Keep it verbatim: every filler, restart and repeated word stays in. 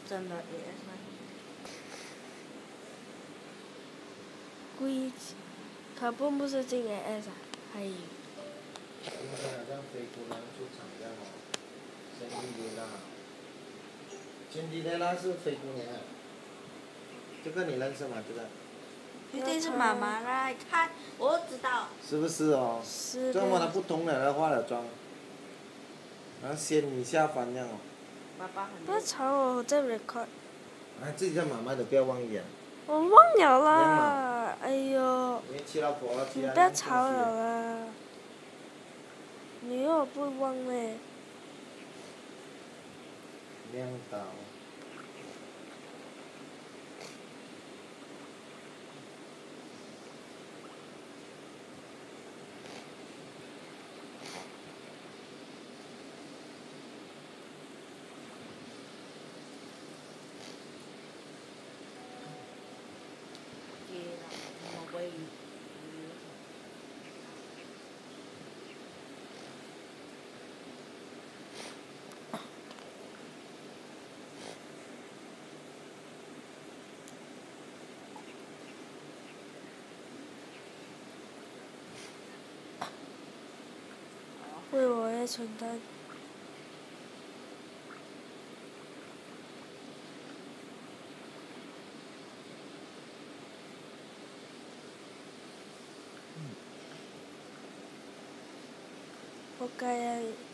真的 A S 吗？ 龟，卡布不是进 A S 啊？还有。 今天好像灰姑娘出场这样哦，仙迪雷拉，仙迪雷拉是灰姑娘，这个你认识吗？这个？ 一定是妈妈啦，看我知道。 是不是哦？ 是的。 这么她不同的，她化了妆，然后仙女下凡那样哦。 爸爸很。 不要吵我，我在 record。 啊，自己叫妈妈的，不要忘记啊。 我忘了啦，哎呦。 你不要吵了啦。你又不忘嘞。 亮岛。 为我而承担。活该啊！